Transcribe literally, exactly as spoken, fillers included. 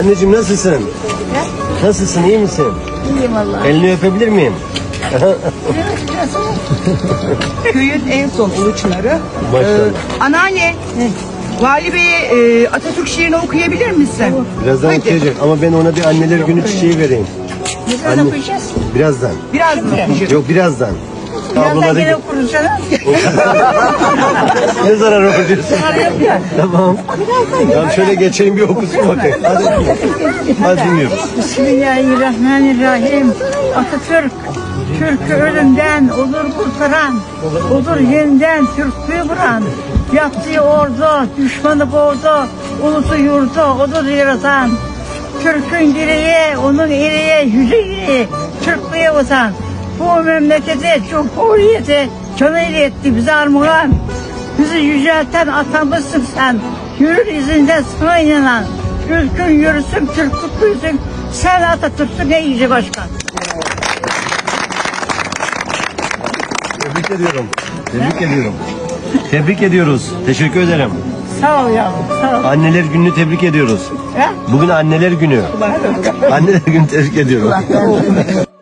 Anneciğim nasılsın? Nasılsın, iyi misin? İyiyim vallahi. Elini öpebilir miyim? Köyün en son uluçları. Maşallah. Ee, anneanne, Vali Bey'e e, Atatürk şiirini okuyabilir misin? Birazdan Hadi. okuyacak ama ben ona bir anneler günü çiçeği vereyim. Ne zaman Anne- okuyacağız? Birazdan. Biraz mı okuyacak? Yok birazdan. Birazdan Ablaları gene okuruz canım. ne zarar okuyorsun? Tamam. Tamam şöyle geçeyim bir okusun bakayım. Hadi. Hadi dinliyoruz. Bismillahirrahmanirrahim. Atatürk, Türk'ü ölümden olur kurtaran, olur yeniden Türklüğü vuran, yaptığı ordu, düşmanı boğdu, ulusu yurdu, odur yaratan. Türk'ün direği, onun iriği, yüce iriği, Türklüğe vatan. Bu memleketi, cumhuriyeti, canıyla etti bize armağan. Bizi yücelten atamızsın sen, yürür izinden sana inanan. Ülkün yürüsün, Türklük büyüsün, sen Atatürk'sün ey yüce başkan. Tebrik ediyorum. Tebrik ediyorum. Tebrik ediyoruz. Teşekkür ederim. Sağ ol yavrum, sağ ol. Anneler gününü tebrik ediyoruz. Ha? Bugün anneler günü. Anneler günü tebrik ediyorum.